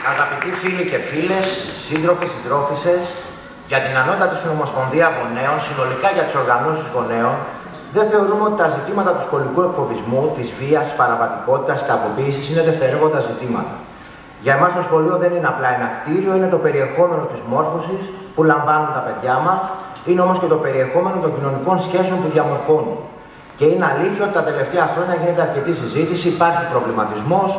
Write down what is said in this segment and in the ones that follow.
Αγαπητοί φίλοι και φίλες, σύντροφοι, συντρόφισσες, για την Ανώτατη Συνομοσπονδία Γονέων, συνολικά για τις οργανώσεις γονέων, δεν θεωρούμε ότι τα ζητήματα του σχολικού εκφοβισμού, της βίας, της παραβατικότητας, της κακοποίησης είναι δευτερεύοντα ζητήματα. Για εμάς το σχολείο δεν είναι απλά ένα κτίριο, είναι το περιεχόμενο της μόρφωσης που λαμβάνουν τα παιδιά μας, είναι όμως και το περιεχόμενο των κοινωνικών σχέσεων που διαμορφώνουν. Και είναι αλήθεια ότι τα τελευταία χρόνια γίνεται αρκετή συζήτηση, υπάρχει προβληματισμός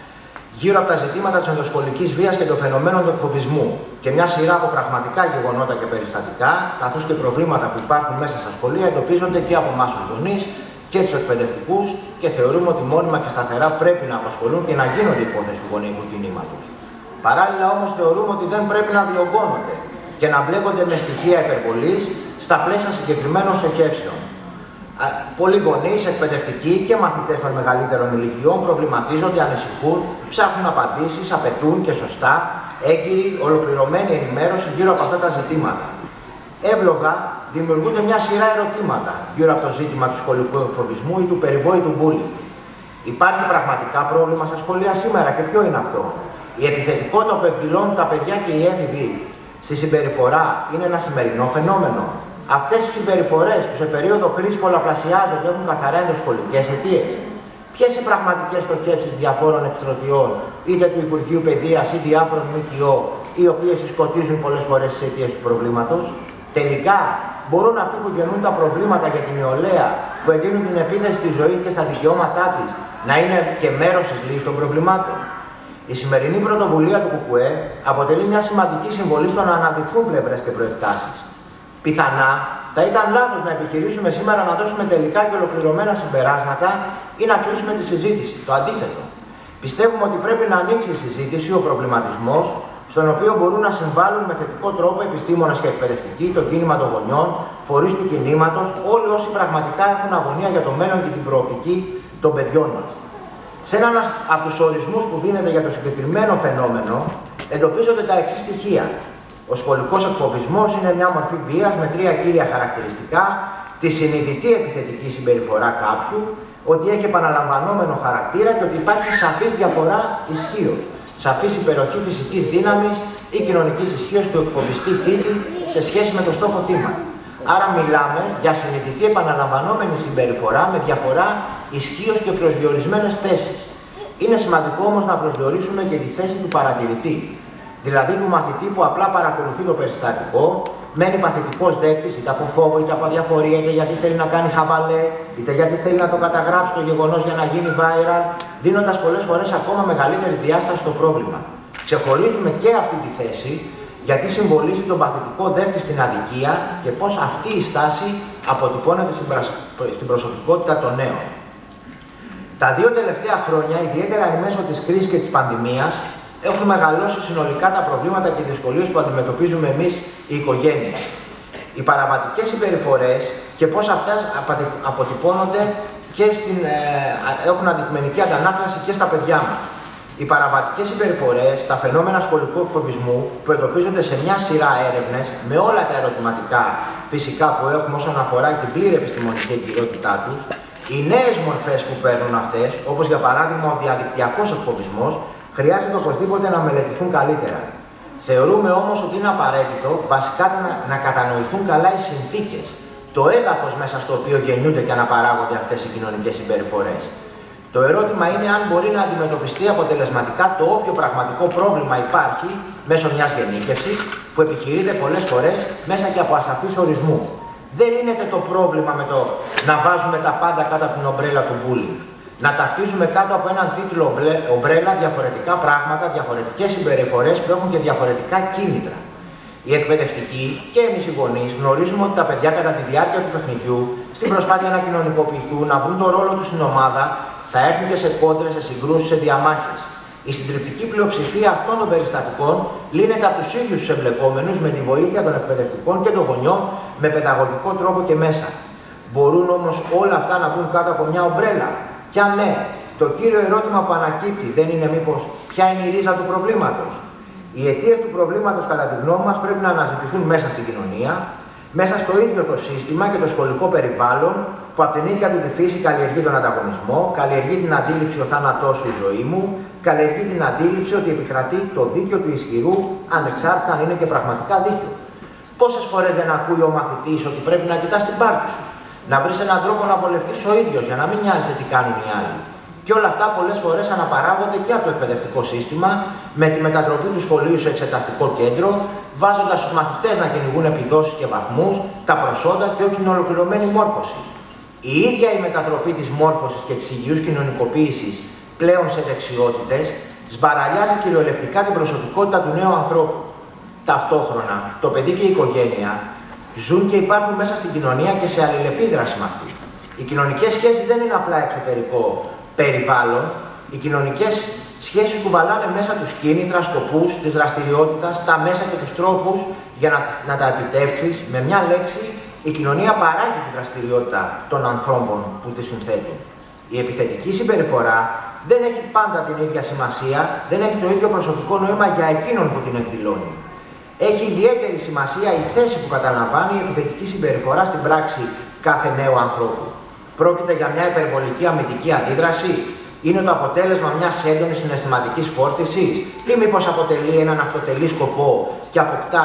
γύρω από τα ζητήματα της ενδοσχολικής βίας και των φαινομένων του εκφοβισμού και μια σειρά από πραγματικά γεγονότα και περιστατικά, καθώς και προβλήματα που υπάρχουν μέσα στα σχολεία, εντοπίζονται και από εμάς τους γονείς και τους εκπαιδευτικούς και θεωρούμε ότι μόνιμα και σταθερά πρέπει να απασχολούν και να γίνονται υπόθεση του γονεϊκού κινήματος. Παράλληλα όμως θεωρούμε ότι δεν πρέπει να διωγγώνονται και να μπλέκονται με στοιχεία υπερβολής στα πλαίσια συγκεκριμένων στοχεύσεων. Πολλοί γονείς, εκπαιδευτικοί και μαθητές των μεγαλύτερων ηλικιών προβληματίζονται, ανησυχούν, ψάχνουν απαντήσεις, απαιτούν και σωστά, έγκυρη, ολοκληρωμένη ενημέρωση γύρω από αυτά τα ζητήματα. Εύλογα δημιουργούνται μια σειρά ερωτήματα γύρω από το ζήτημα του σχολικού εκφοβισμού ή του περιβόητου bullying. Υπάρχει πραγματικά πρόβλημα στα σχολεία σήμερα και ποιο είναι αυτό? Η επιθετικότητα που εκδηλώνουν τα παιδιά και οι έφηβοι στη συμπεριφορά είναι ένα σημερινό φαινόμενο? Αυτές οι συμπεριφορές που σε περίοδο κρίσης πολλαπλασιάζονται έχουν καθαρά ενδοσχολικές αιτίες? Ποιες οι πραγματικές στοχεύσεις διαφόρων εκστρατιών, είτε του Υπουργείου Παιδείας ή διάφορων ΜΚΟ, οι οποίες συσκοτίζουν πολλές φορές τις αιτίες του προβλήματος? Τελικά, μπορούν αυτοί που γεννούν τα προβλήματα για την νεολαία, που εντείνουν την επίθεση στη ζωή και στα δικαιώματά της, να είναι και μέρος της λύσης των προβλημάτων? Η σημερινή πρωτοβουλία του ΚΚΕ αποτελεί μια σημαντική συμβολή στο να αναδειχθούν πλευρές και προεκτάσεις. Πιθανά θα ήταν λάθος να επιχειρήσουμε σήμερα να δώσουμε τελικά και ολοκληρωμένα συμπεράσματα ή να κλείσουμε τη συζήτηση. Το αντίθετο. Πιστεύουμε ότι πρέπει να ανοίξει η συζήτηση, ο προβληματισμός, στον οποίο μπορούν να συμβάλλουν με θετικό τρόπο επιστήμονες και εκπαιδευτικοί, το κίνημα των γονιών, φορείς του κινήματος, όλοι όσοι πραγματικά έχουν αγωνία για το μέλλον και την προοπτική των παιδιών μας. Σε έναν από τους ορισμούς που δίνεται για το συγκεκριμένο φαινόμενο, εντοπίζονται τα εξής στοιχεία. Ο σχολικός εκφοβισμός είναι μια μορφή βίας με τρία κύρια χαρακτηριστικά: τη συνειδητή επιθετική συμπεριφορά κάποιου, ότι έχει επαναλαμβανόμενο χαρακτήρα και ότι υπάρχει σαφής διαφορά ισχύως, σαφής υπεροχή φυσικής δύναμης ή κοινωνικής ισχύως του εκφοβιστή θήτη σε σχέση με το στόχο θύμα. Άρα μιλάμε για συνειδητή επαναλαμβανόμενη συμπεριφορά με διαφορά ισχύως και προσδιορισμένες θέσεις. Είναι σημαντικό όμως να προσδιορίσουμε και τη θέση του παρατηρητή, δηλαδή του μαθητή που απλά παρακολουθεί το περιστατικό, μένει παθητικός δέκτης είτε από φόβο είτε από αδιαφορία, είτε γιατί θέλει να κάνει χαβαλέ, είτε γιατί θέλει να το καταγράψει το γεγονός για να γίνει viral, δίνοντας πολλές φορές ακόμα μεγαλύτερη διάσταση στο πρόβλημα. Ξεχωρίζουμε και αυτή τη θέση, γιατί συμβολίζει τον παθητικό δέκτη στην αδικία και πώς αυτή η στάση αποτυπώνεται στην προσωπικότητα των νέων. Τα δύο τελευταία χρόνια, ιδιαίτερα εν μέσω της κρίσης και της πανδημίας, έχουν μεγαλώσει συνολικά τα προβλήματα και δυσκολίες που αντιμετωπίζουμε εμείς οι οικογένειες. Οι παραβατικές συμπεριφορές και πώς αυτές αποτυπώνονται και έχουν αντικειμενική αντανάκλαση και στα παιδιά μας. Οι παραβατικές συμπεριφορές, τα φαινόμενα σχολικού εκφοβισμού που εντοπίζονται σε μια σειρά έρευνες με όλα τα ερωτηματικά φυσικά που έχουμε όσον αφορά την πλήρη επιστημονική εγκυρότητά τους, οι νέες μορφές που παίρνουν αυτές, όπως για παράδειγμα ο διαδικτυακός εκφοβισμός, χρειάζεται οπωσδήποτε να μελετηθούν καλύτερα. Θεωρούμε όμως ότι είναι απαραίτητο βασικά να κατανοηθούν καλά οι συνθήκες, το έδαφος μέσα στο οποίο γεννιούνται και αναπαράγονται αυτές οι κοινωνικές συμπεριφορές. Το ερώτημα είναι αν μπορεί να αντιμετωπιστεί αποτελεσματικά το όποιο πραγματικό πρόβλημα υπάρχει μέσω μιας γενίκευσης που επιχειρείται πολλές φορές μέσα και από ασαφείς ορισμούς. Δεν λύνεται το πρόβλημα με το να βάζουμε τα πάντα κάτω από την ομπρέλα του bullying. Να ταυτίζουμε κάτω από έναν τίτλο ομπρέλα διαφορετικά πράγματα, διαφορετικές συμπεριφορές που έχουν και διαφορετικά κίνητρα. Οι εκπαιδευτικοί και εμείς οι γονείς γνωρίζουμε ότι τα παιδιά κατά τη διάρκεια του παιχνιδιού, στην προσπάθεια να κοινωνικοποιηθούν, να βρουν τον ρόλο τους στην ομάδα, θα έρθουν και σε κόντρες, σε συγκρούσεις, σε διαμάχες. Η συντριπτική πλειοψηφία αυτών των περιστατικών λύνεται από τους ίδιους τους εμπλεκόμενους με τη βοήθεια των εκπαιδευτικών και των γονιών με παιδαγωγικό τρόπο και μέσα. Μπορούν όμως όλα αυτά να μπουν κάτω από μια ομπρέλα? Κι αν ναι, το κύριο ερώτημα που ανακύπτει δεν είναι μήπως ποια είναι η ρίζα του προβλήματος? Οι αιτίες του προβλήματος, κατά τη γνώμη μας, πρέπει να αναζητηθούν μέσα στην κοινωνία, μέσα στο ίδιο το σύστημα και το σχολικό περιβάλλον, που από την ίδια του τη φύση καλλιεργεί τον ανταγωνισμό, καλλιεργεί την αντίληψη «ο θάνατός σου η ζωή μου», καλλιεργεί την αντίληψη ότι επικρατεί το δίκαιο του ισχυρού, ανεξάρτητα αν είναι και πραγματικά δίκαιο. Πόσες φορές δεν ακούει ο μαθητής ότι πρέπει να κοιτάς την πάρτη σου, να βρεις έναν τρόπο να βολευτείς ο ίδιος για να μην νοιάζεσαι τι κάνουν οι άλλοι. Και όλα αυτά πολλές φορές αναπαράγονται και από το εκπαιδευτικό σύστημα, με τη μετατροπή του σχολείου σε εξεταστικό κέντρο, βάζοντας τους μαθητές να κυνηγούν επιδόσεις και βαθμούς, τα προσόντα και όχι την ολοκληρωμένη μόρφωση. Η ίδια η μετατροπή της μόρφωσης και της υγιούς κοινωνικοποίησης πλέον σε δεξιότητες σμπαραλιάζει κυριολεκτικά την προσωπικότητα του νέου ανθρώπου. Ταυτόχρονα, το παιδί και η οικογένεια ζουν και υπάρχουν μέσα στην κοινωνία και σε αλληλεπίδραση με αυτή. Οι κοινωνικές σχέσεις δεν είναι απλά εξωτερικό περιβάλλον. Οι κοινωνικές σχέσεις κουβαλάνε μέσα τους κίνητρα, σκοπούς, της δραστηριότητας, τα μέσα και τους τρόπους για να τα επιτεύξεις. Με μια λέξη, η κοινωνία παράγει τη δραστηριότητα των ανθρώπων που τη συνθέτουν. Η επιθετική συμπεριφορά δεν έχει πάντα την ίδια σημασία, δεν έχει το ίδιο προσωπικό νόημα για εκείνον που την εκδηλώνει. Έχει ιδιαίτερη σημασία η θέση που καταλαμβάνει η επιθετική συμπεριφορά στην πράξη κάθε νέου ανθρώπου. Πρόκειται για μια υπερβολική αμυντική αντίδραση, είναι το αποτέλεσμα μιας έντονης συναισθηματικής φόρτισης, ή μήπως αποτελεί έναν αυτοτελή σκοπό και αποκτά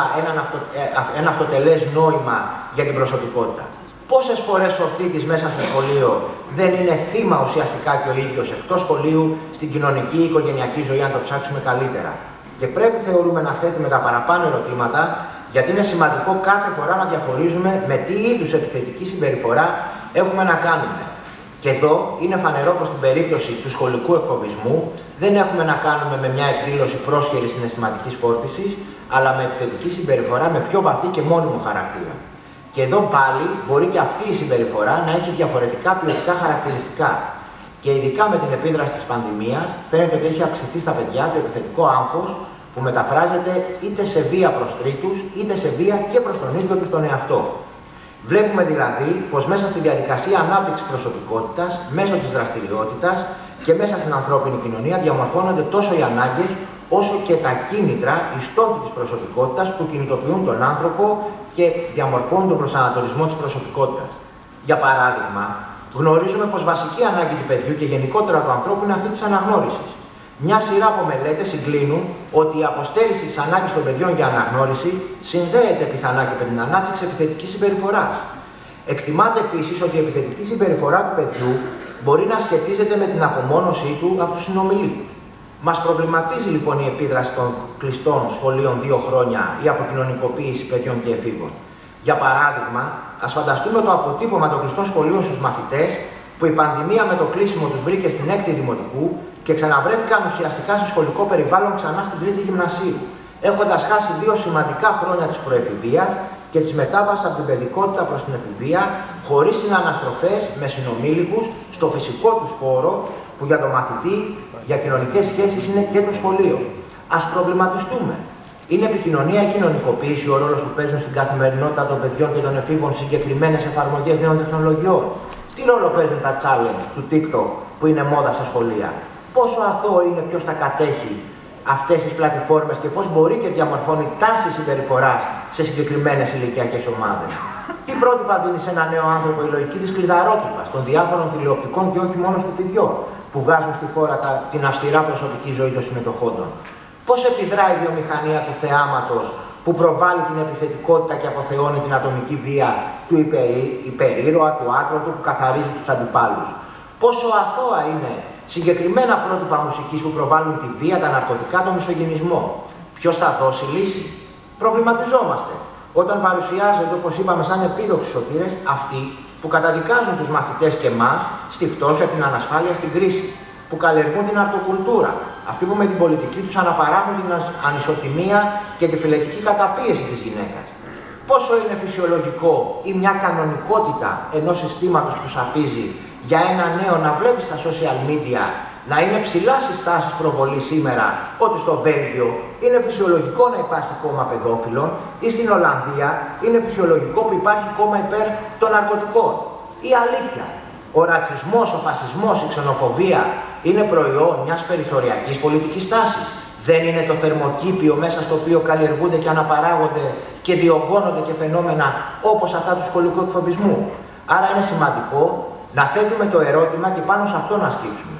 ένα αυτοτελές νόημα για την προσωπικότητα. Πόσες φορές ο θήτης μέσα στο σχολείο δεν είναι θύμα ουσιαστικά και ο ίδιος εκτός σχολείου, στην κοινωνική ή οικογενειακή ζωή, αν το ψάξουμε καλύτερα. Και πρέπει, θεωρούμε, να θέτουμε τα παραπάνω ερωτήματα, γιατί είναι σημαντικό κάθε φορά να διαχωρίζουμε με τι είδους επιθετική συμπεριφορά έχουμε να κάνουμε. Και εδώ είναι φανερό πως στην περίπτωση του σχολικού εκφοβισμού δεν έχουμε να κάνουμε με μια εκδήλωση πρόσχερης συναισθηματικής φόρτισης, αλλά με επιθετική συμπεριφορά με πιο βαθύ και μόνιμο χαρακτήρα. Και εδώ πάλι μπορεί και αυτή η συμπεριφορά να έχει διαφορετικά ποιοτικά χαρακτηριστικά. Και ειδικά με την επίδραση της πανδημίας, φαίνεται ότι έχει αυξηθεί στα παιδιά το επιθετικό άγχος που μεταφράζεται είτε σε βία προς τρίτους, είτε σε βία και προς τον ίδιο τους τον εαυτό. Βλέπουμε δηλαδή πως μέσα στη διαδικασία ανάπτυξης προσωπικότητας, μέσω της δραστηριότητας και μέσα στην ανθρώπινη κοινωνία διαμορφώνονται τόσο οι ανάγκες όσο και τα κίνητρα, οι στόχοι της προσωπικότητας που κινητοποιούν τον άνθρωπο και διαμορφώνουν τον προσανατολισμό της προσωπικότητας. Για παράδειγμα, γνωρίζουμε πως βασική ανάγκη του παιδιού και γενικότερα του ανθρώπου είναι αυτή της αναγνώρισης. Μια σειρά από μελέτες συγκλίνουν ότι η αποστέρηση της ανάγκης των παιδιών για αναγνώριση συνδέεται πιθανά και με την ανάπτυξη επιθετικής συμπεριφοράς. Εκτιμάται επίσης ότι η επιθετική συμπεριφορά του παιδιού μπορεί να σχετίζεται με την απομόνωσή του από τους συνομιλίκους. Μας προβληματίζει λοιπόν η επίδραση των κλειστών σχολείων 2 χρόνια ή αποκοινωνικοποίηση παιδιών και εφήβων. Για παράδειγμα, ας φανταστούμε το αποτύπωμα των κλειστών σχολείων στους μαθητές που η πανδημία με το κλείσιμο τους βρήκε στην 6η δημοτικού και ξαναβρέθηκαν ουσιαστικά σε σχολικό περιβάλλον ξανά στην 3η γυμνασίου, έχοντας χάσει 2 σημαντικά χρόνια της προεφηβείας και της μετάβασης από την παιδικότητα προς την εφηβεία, χωρίς συναναστροφές με συνομήλικους στο φυσικό τους χώρο, που για τον μαθητή, για κοινωνικές σχέσεις είναι και το σχολείο. Ας προβληματιστούμε. Είναι επικοινωνία ή κοινωνικοποίηση ο ρόλος που παίζουν στην καθημερινότητα των παιδιών και των εφήβων συγκεκριμένες εφαρμογές νέων τεχνολογιών? Τι ρόλο παίζουν τα challenge του TikTok που είναι μόδα στα σχολεία? Πόσο αθώο είναι ποιος τα κατέχει αυτές τις πλατφόρμες και πώς μπορεί και διαμορφώνει τάσεις συμπεριφοράς σε συγκεκριμένες ηλικιακές ομάδες? Τι πρότυπα δίνει σε ένα νέο άνθρωπο η λογική της κλειδαρότυπας των διάφορων τηλεοπτικών και όχι μόνο σκουπιδιών που βγάζουν στη φόρα την αυστηρά προσωπική ζωή των συμμετοχόντων? Πώς επιδράει η βιομηχανία του θεάματος που προβάλλει την επιθετικότητα και αποθεώνει την ατομική βία του υπερήρωα, του άτρωτου που καθαρίζει τους αντιπάλους? Πόσο αθώα είναι συγκεκριμένα πρότυπα μουσικής που προβάλλουν τη βία, τα ναρκωτικά, τον μισογυνισμό? Ποιος θα δώσει λύση? Προβληματιζόμαστε όταν παρουσιάζονται, όπως είπαμε, σαν επίδοξοι σωτήρες αυτοί που καταδικάζουν τους μαθητές και εμάς στη φτώχεια, την ανασφάλεια, στην κρίση, που καλλιεργούν την αρτοκουλτούρα, αυτοί που με την πολιτική τους αναπαράγουν την ανισοτιμία και τη φυλετική καταπίεση της γυναίκας. Πόσο είναι φυσιολογικό ή μια κανονικότητα ενός συστήματος που σαπίζει για ένα νέο να βλέπει στα social media να είναι ψηλά στις τάσεις προβολή σήμερα ότι στο Βέλγιο είναι φυσιολογικό να υπάρχει κόμμα παιδόφιλων ή στην Ολλανδία είναι φυσιολογικό που υπάρχει κόμμα υπέρ των ναρκωτικών? Η αλήθεια, ο ρατσισμός, ο φασισμός, η ξενοφοβία είναι προϊόν μιας περιθωριακής πολιτικής τάσης? Δεν είναι το θερμοκήπιο μέσα στο οποίο καλλιεργούνται και αναπαράγονται και διωγγώνονται και φαινόμενα όπως αυτά του σχολικού εκφοβισμού? Άρα είναι σημαντικό να θέτουμε το ερώτημα και πάνω σε αυτό να σκύψουμε.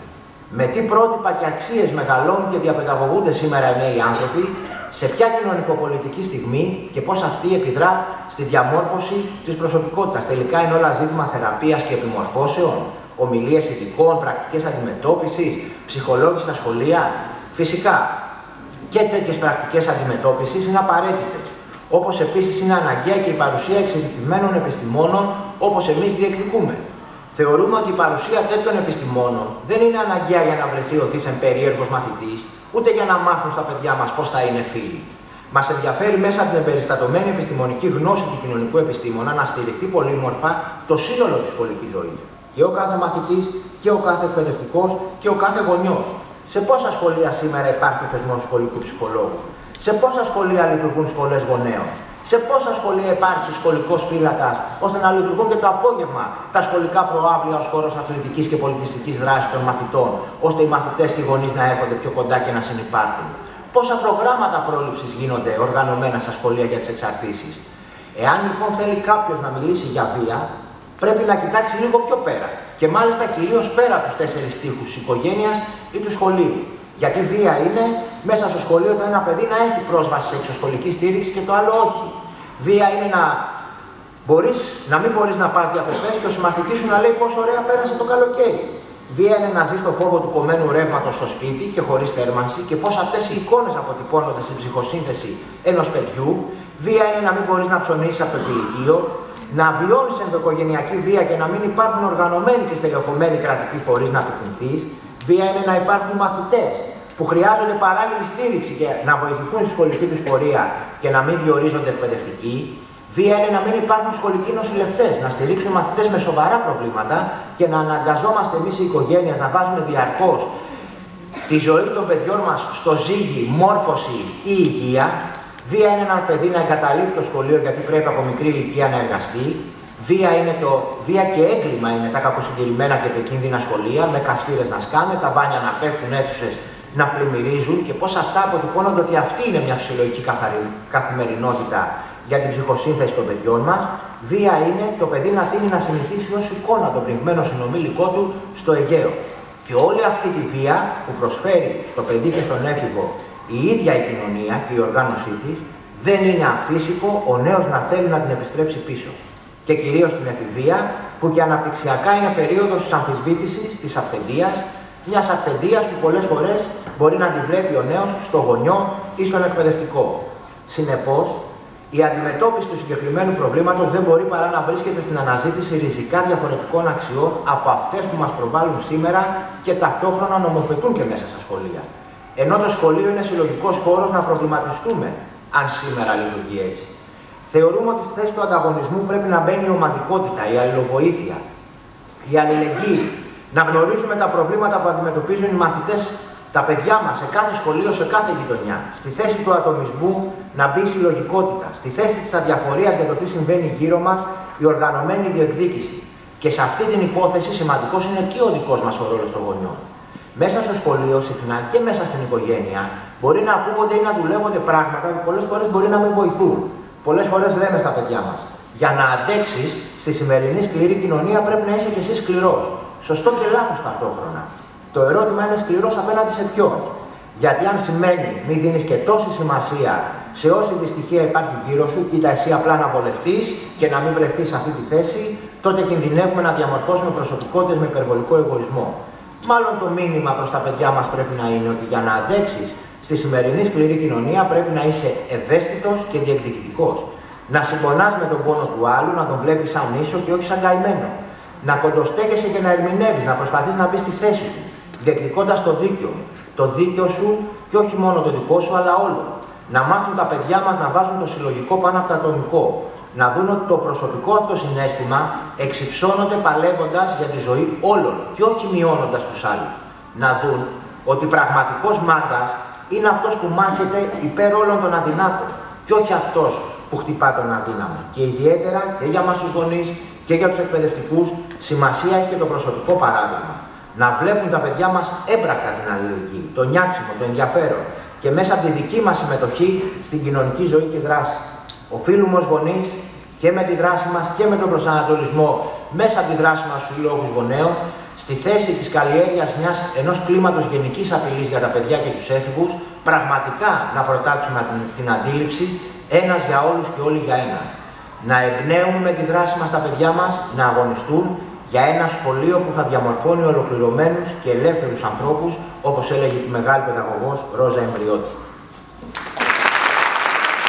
Με τι πρότυπα και αξίες μεγαλώνουν και διαπαιδαγωγούνται σήμερα οι νέοι άνθρωποι, σε ποια κοινωνικοπολιτική στιγμή και πώς αυτή επιδρά στη διαμόρφωση της προσωπικότητας. Τελικά είναι όλα ζήτημα θεραπείας και επιμορφώσεων, ομιλίες ειδικών, πρακτικές αντιμετώπισης, ψυχολόγοι στα σχολεία. Φυσικά και τέτοιες πρακτικές αντιμετώπισης είναι απαραίτητες. Όπως επίσης είναι αναγκαία και η παρουσία εξειδικευμένων επιστημόνων όπως εμείς διεκδικούμε. Θεωρούμε ότι η παρουσία τέτοιων επιστημόνων δεν είναι αναγκαία για να βρεθεί ο δίθεν περίεργος μαθητής, ούτε για να μάθουν στα παιδιά μας πώς θα είναι φίλοι. Μας ενδιαφέρει μέσα από την εμπεριστατωμένη επιστημονική γνώση του κοινωνικού επιστήμονα να στηριχτεί πολύμορφα το σύνολο της σχολικής ζωής. Και ο κάθε μαθητής, και ο κάθε εκπαιδευτικός, και ο κάθε γονιός. Σε πόσα σχολεία σήμερα υπάρχει ο θεσμός σχολικού ψυχολόγου? Σε πόσα σχολεία λειτουργούν σχολές γονέων? Σε πόσα σχολεία υπάρχει σχολικός φύλακας, ώστε να λειτουργούν και το απόγευμα τα σχολικά προάβλια ως χώρος αθλητικής και πολιτιστικής δράσης των μαθητών, ώστε οι μαθητές και οι γονείς να έρχονται πιο κοντά και να συνυπάρχουν? Πόσα προγράμματα πρόληψης γίνονται οργανωμένα στα σχολεία για τις εξαρτήσεις? Εάν λοιπόν θέλει κάποιος να μιλήσει για βία, πρέπει να κοιτάξει λίγο πιο πέρα. Και μάλιστα κυρίως πέρα από τους 4 τοίχους της οικογένειας ή του σχολείου. Γιατί βία είναι μέσα στο σχολείο το ένα παιδί να έχει πρόσβαση σε εξωσχολική στήριξη και το άλλο όχι. Βία είναι να μην μπορείς να πας διακοπές και ο συμμαθητής σου να λέει πόσο ωραία πέρασε το καλοκαίρι. Βία είναι να ζεις στο φόβο του κομμένου ρεύματος στο σπίτι και χωρίς θέρμανση και πώς αυτές οι εικόνες αποτυπώνονται στην ψυχοσύνθεση ενός παιδιού. Βία είναι να μην μπορείς να ψωνίσεις από το κηλικείο, να βιώνεις ενδοοικογενειακή βία και να μην υπάρχουν οργανωμένοι και στελεχωμένοι κρατικοί φορείς να απευθυνθείς. Βία είναι να υπάρχουν μαθητές που χρειάζονται παράλληλη στήριξη και να βοηθηθούν στη σχολική τους πορεία και να μην διορίζονται εκπαιδευτικοί. Βία είναι να μην υπάρχουν σχολικοί νοσηλευτές, να στηρίξουν μαθητές με σοβαρά προβλήματα και να αναγκαζόμαστε εμείς οι οικογένειες να βάζουμε διαρκώς τη ζωή των παιδιών μας στο ζύγι, μόρφωση ή υγεία. Βία είναι ένα παιδί να εγκαταλείπει το σχολείο γιατί πρέπει από μικρή ηλικία να εργαστεί. Βία και έγκλημα είναι τα κακοσυντηρημένα και επικίνδυνα σχολεία, με καυστήρες να σκάνε, τα μπάνια να πέφτουν, αίθουσες να πλημμυρίζουν και πώς αυτά αποτυπώνονται ότι αυτή είναι μια φυσιολογική καθημερινότητα για την ψυχοσύνθεση των παιδιών μας. Βία είναι το παιδί να τείνει να συνηθίσει ως εικόνα τον πνιγμένο συνομήλικό του στο Αιγαίο. Και όλη αυτή τη βία που προσφέρει στο παιδί και στον έφηβο η ίδια η κοινωνία και η οργάνωσή της, δεν είναι αφύσικο ο νέος να θέλει να την επιστρέψει πίσω. Και κυρίως την εφηβεία, που και αναπτυξιακά είναι περίοδος της αμφισβήτησης, της αυθεντίας, μιας αυθεντίας που πολλές φορές μπορεί να τη βλέπει ο νέος στο γονιό ή στον εκπαιδευτικό. Συνεπώς, η αντιμετώπιση του συγκεκριμένου προβλήματος δεν μπορεί παρά να βρίσκεται στην αναζήτηση ριζικά διαφορετικών αξιών από αυτές που μας προβάλλουν σήμερα και ταυτόχρονα νομοθετούν και μέσα στα σχολεία. Ενώ το σχολείο είναι συλλογικός χώρος να προβληματιστούμε αν σήμερα λειτουργεί έτσι. Θεωρούμε ότι στη θέση του ανταγωνισμού πρέπει να μπαίνει η ομαδικότητα, η αλληλοβοήθεια, η αλληλεγγύη, να γνωρίζουμε τα προβλήματα που αντιμετωπίζουν οι μαθητές, τα παιδιά μας, σε κάθε σχολείο, σε κάθε γειτονιά. Στη θέση του ατομισμού να μπει η συλλογικότητα, στη θέση της αδιαφορίας για το τι συμβαίνει γύρω μας, η οργανωμένη διεκδίκηση. Και σε αυτή την υπόθεση σημαντικός είναι και ο δικός μας ο ρόλος των γονιών. Μέσα στο σχολείο, συχνά και μέσα στην οικογένεια, μπορεί να ακούγονται ή να δουλεύονται πράγματα που πολλές φορές μπορεί να μην βοηθούν. Πολλές φορές λέμε στα παιδιά μας, για να αντέξεις στη σημερινή σκληρή κοινωνία πρέπει να είσαι κι εσύ σκληρός. Σωστό και λάθος ταυτόχρονα. Το ερώτημα είναι σκληρός απέναντι σε ποιον. Γιατί αν σημαίνει μην δίνεις και τόση σημασία σε όση δυστυχία υπάρχει γύρω σου, κοίτα εσύ απλά να βολευτείς και να μην βρεθείς σε αυτή τη θέση, τότε κινδυνεύουμε να διαμορφώσουμε προσωπικότητες με υπερβολικό εγωισμό. Μάλλον το μήνυμα προς τα παιδιά μας πρέπει να είναι ότι για να αντέξεις στη σημερινή σκληρή κοινωνία πρέπει να είσαι ευαίσθητος και διεκδικητικός. Να συμπονάς με τον πόνο του άλλου, να τον βλέπεις σαν ίσο και όχι σαν καημένο. Να κοντοστέκεσαι και να ερμηνεύεις, να προσπαθείς να μπεις στη θέση του, διεκδικώντας το δίκιο. Το δίκιο σου και όχι μόνο το δικό σου, αλλά όλο. Να μάθουν τα παιδιά μας να βάζουν το συλλογικό πάνω από το ατομικό. Να δουν ότι το προσωπικό αυτό συναίσθημα εξυψώνονται παλεύοντας για τη ζωή όλων και όχι μειώνοντας τους άλλους. Να δουν ότι πραγματικός μάντας είναι αυτός που μάχεται υπέρ όλων των αδυνάτων και όχι αυτός που χτυπά τον αδύναμο. Και ιδιαίτερα και για μας τους γονείς και για τους εκπαιδευτικούς σημασία έχει και το προσωπικό παράδειγμα. Να βλέπουν τα παιδιά μας έμπρακτα την αλληλεγγύη, το νιάξιμο, το ενδιαφέρον και μέσα από τη δική μας συμμετοχή στην κοινωνική ζωή και δράση. Οφείλουμε ως γονείς και με τη δράση μας και με τον προσανατολισμό μέσα από τη δράση μας στους συλλόγους γονέων στη θέση της καλλιέργειας ενός κλίματος γενικής απειλής για τα παιδιά και τους έφηβους, πραγματικά να προτάξουμε την αντίληψη ένας για όλους και όλοι για ένα. Να εμπνέουμε με τη δράση μας τα παιδιά μας να αγωνιστούν για ένα σχολείο που θα διαμορφώνει ολοκληρωμένους και ελεύθερους ανθρώπους, όπως έλεγε τη μεγάλη παιδαγωγός Ρόζα Εμβριώτη.